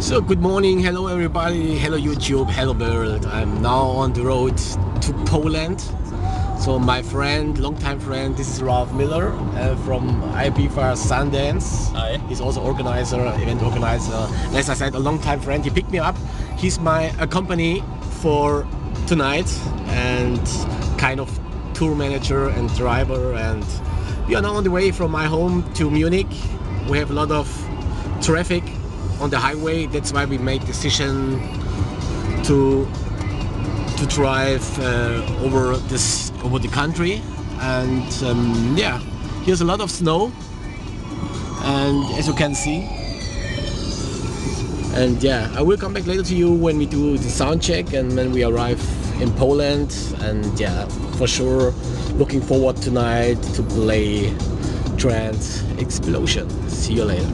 So good morning, hello everybody, hello YouTube, hello world. I'm now on the road to Poland. So my friend, long-time friend, this is Ralph Miller from IPFAR Sundance. Hi. He's also event organizer. As I said, a long-time friend. He picked me up. He's my company for tonight and kind of tour manager and driver. And we are now on the way from my home to Munich. We have a lot of traffic on the highway. That's why we made decision to drive over the country. And yeah, here's a lot of snow, and as you can see. And yeah, I will come back later to you when we do the sound check and when we arrive in Poland. And yeah, for sure looking forward tonight to play Trance Explosion. See you later.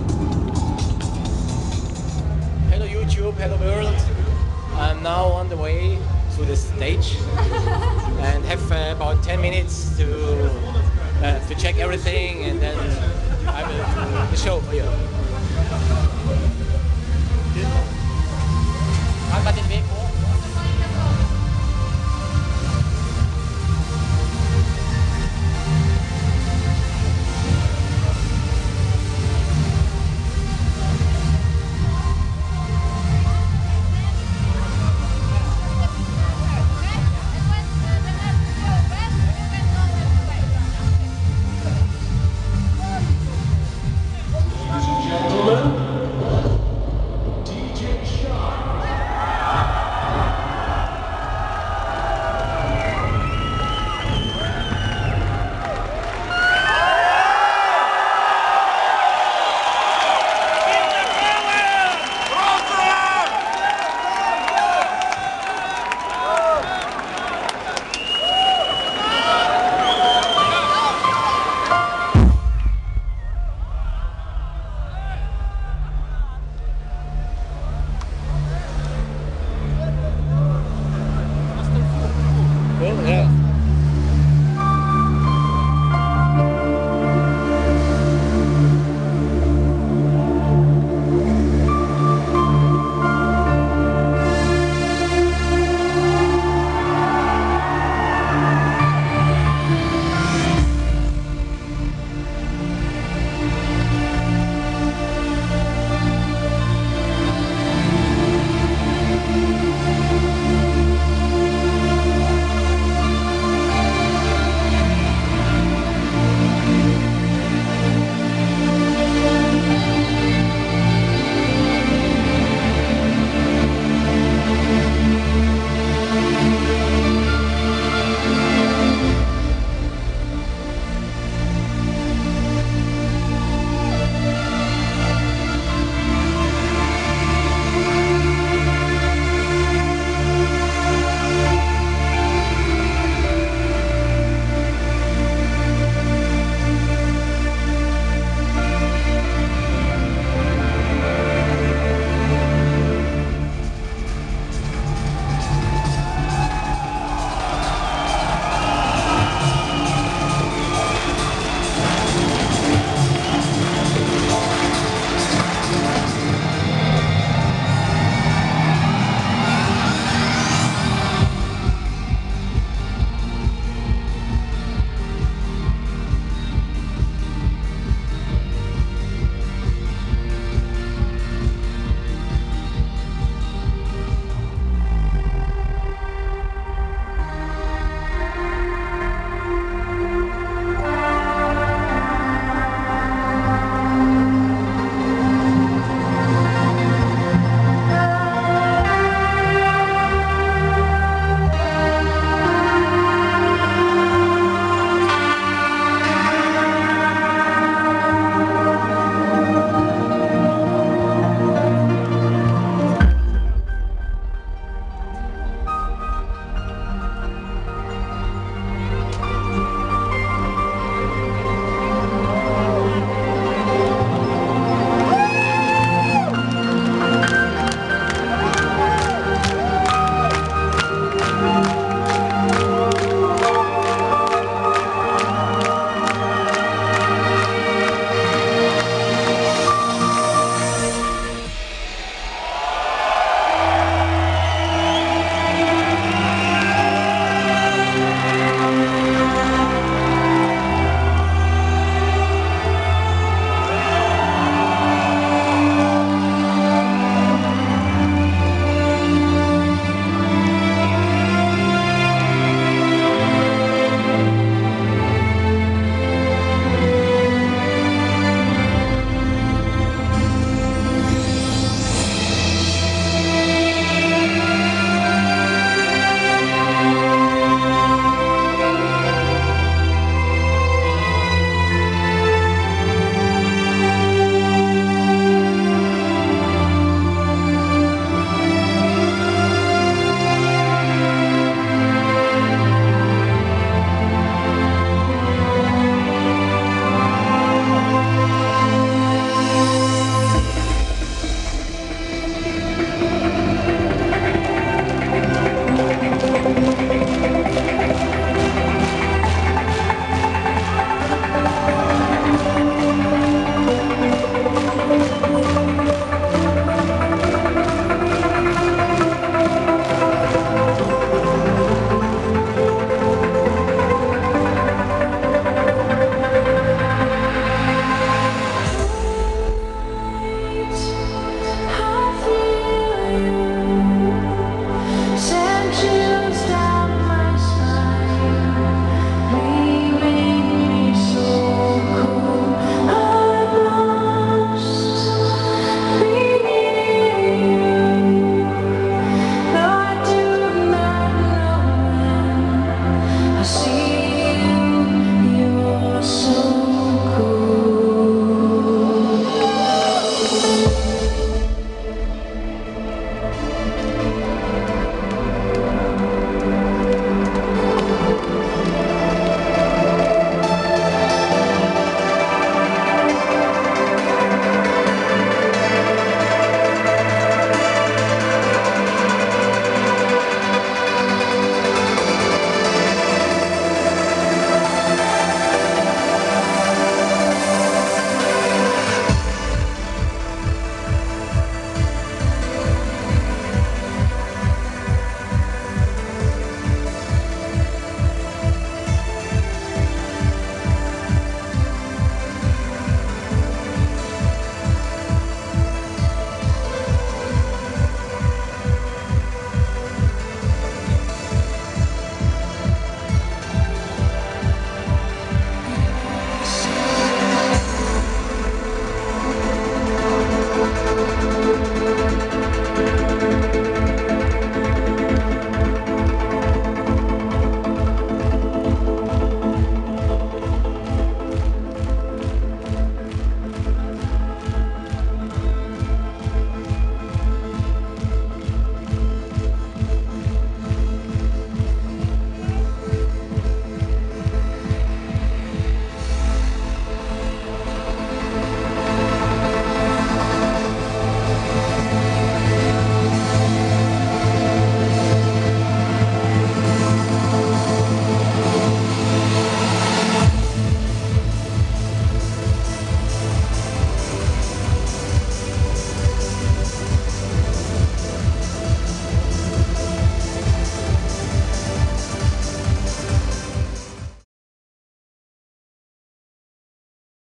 Hello YouTube, hello world. I'm now on the way to the stage and have about 10 minutes to check everything, and then I will do the show for you.